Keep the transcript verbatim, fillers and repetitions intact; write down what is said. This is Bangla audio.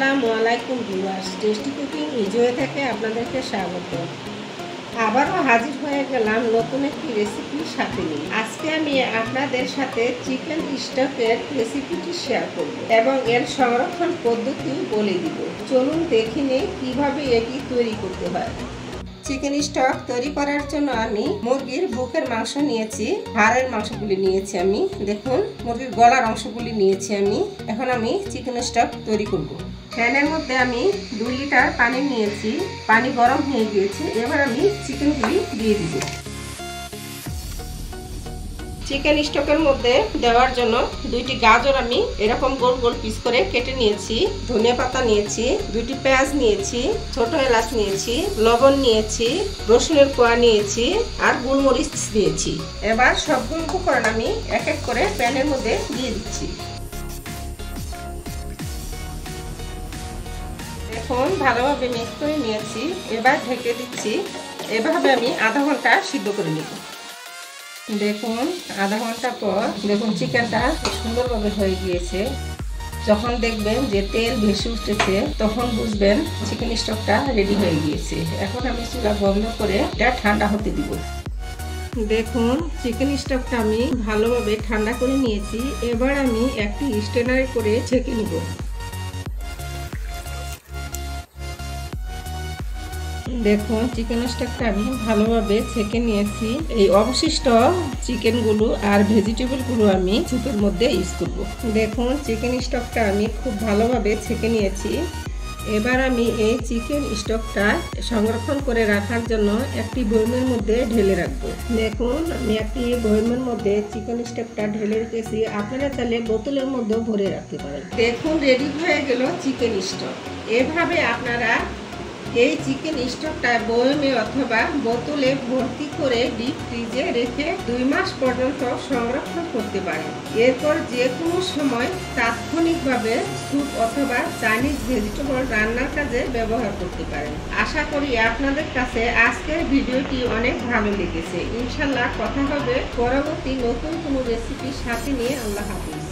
আসসালামু আলাইকুম ভিউয়ার্স, টেস্টি কুকিং ইজোয়ে থেকে আপনাদেরকে স্বাগত। আবারও হাজির হয়ে গেলাম নতুন একটি রেসিপির সাথে নিয়ে। আজকে আমি আপনাদের সাথে চিকেন স্টকের রেসিপিটি শেয়ার করব এবং এর সংরক্ষণ পদ্ধতি বলে দিব। চলুন দেখে নিই কিভাবে এটি তৈরি করতে হয়। চিকেন স্টক তৈরি করার জন্য আমি মুরগির বুকের মাংস নিয়েছি, হাড়ের মাংসগুলি নিয়েছি আমি, দেখুন মুরগির গলার অংশগুলি নিয়েছি আমি। এখন আমি চিকেন স্টক তৈরি করব। প্যানের মধ্যে আমি দুই লিটার পানি নিয়েছি, পানি গরম হয়ে গিয়েছে। এবার আমি চিকেনগুলি দিয়ে দিব। চিকেন স্টকের মধ্যে দেওয়ার জন্য দুইটি গাজর আমি এরকম গোল গোল পিস করে কেটে নিয়েছি, ধনিয়া পাতা নিয়েছি, দুইটি পেঁয়াজ নিয়েছি, ছোট এলাচ নিয়েছি, লবণ নিয়েছি, রসুনের কোয়া নিয়েছি আর গোলমরিচ দিয়েছি। এবার সবগুলো উপকরণ আমি এক এক করে প্যানের মধ্যে দিয়ে দিচ্ছি। এখন ভালোভাবে মিক্স করে নিয়েছি। এবার ঢেকে দিচ্ছি। এভাবে আমি আধা ঘন্টা সিদ্ধ করে নেব। দেখুন আধা ঘন্টা পর দেখুন চিকেনটা সুন্দরভাবে হয়ে গিয়েছে। যখন দেখবেন যে তেল ভেসে উঠেছে তখন বুঝবেন চিকেন স্টকটা রেডি হয়ে গিয়েছে। এখন আমি চুলা বন্ধ করে এটা ঠান্ডা হতে দিব। দেখুন চিকেন স্টকটা আমি ভালোভাবে ঠান্ডা করে নিয়েছি। এবার আমি একটি স্ট্রেনারে করে ছেঁকে নিব। দেখুন চিকেন স্টকটা আমি ভালোভাবে ছেঁকে নিয়েছি। এই অবশিষ্ট চিকেনগুলো আর ভেজিটেবলগুলো আমি স্যুপের মধ্যে ইউজ করব। দেখুন চিকেন স্টকটা আমি খুব ভালোভাবে ছেঁকে নিয়েছি। এবার আমি এই চিকেন স্টকটা সংরক্ষণ করে রাখার জন্য একটি বয়মের মধ্যে ঢেলে রাখবো। দেখুন আমি একটি বয়মের মধ্যে চিকেন স্টকটা ঢেলে রেখেছি। আপনারা চাইলে বোতলের মধ্যেও ভরে রাখতে পারেন। দেখুন রেডি হয়ে গেল চিকেন স্টক। এভাবে আপনারা এই চিকেন স্টকটা বয়মে অথবা বোতলে ভর্তি করে ডিপ ফ্রিজে রেখে দুই মাস পর্যন্ত সংরক্ষণ করতে পারেন। এরপর যে কোনো সময় তাৎক্ষণিকভাবে স্যুপ অথবা চাইনিজ ভেজিটেবল রান্নার কাজে ব্যবহার করতে পারেন। আশা করি আপনাদের কাছে আজকের ভিডিওটি অনেক ভালো লেগেছে। ইনশাল্লাহ কথা হবে পরবর্তী নতুন কোনো রেসিপির সাথে নিয়ে। আল্লাহ হাফিজ।